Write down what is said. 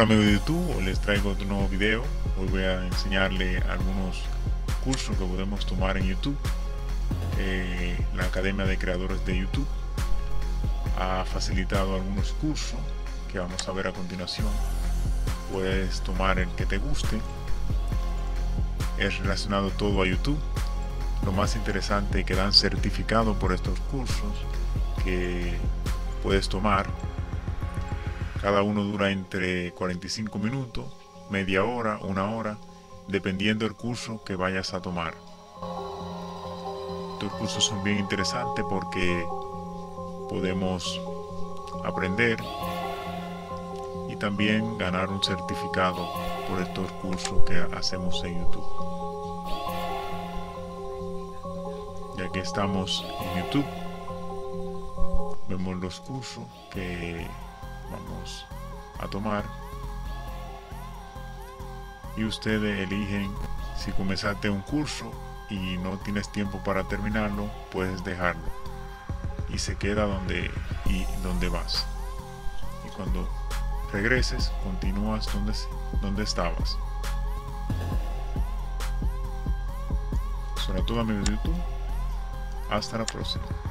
Hola amigos de YouTube, hoy les traigo otro nuevo video. Hoy voy a enseñarle algunos cursos que podemos tomar en YouTube. La Academia de Creadores de YouTube ha facilitado algunos cursos que vamos a ver a continuación. Puedes tomar el que te guste. Es relacionado todo a YouTube. Lo más interesante es que dan certificado por estos cursos que puedes tomar. Cada uno dura entre 45 minutos, media hora, una hora, dependiendo del curso que vayas a tomar. Estos cursos son bien interesantes porque podemos aprender y también ganar un certificado por estos cursos que hacemos en YouTube. Ya que estamos en YouTube, vemos los cursos que vamos a tomar y ustedes eligen. Si comenzaste un curso y no tienes tiempo para terminarlo, puedes dejarlo y se queda donde vas, y cuando regreses continúas donde estabas. Eso era todo amigos de YouTube. Hasta la próxima.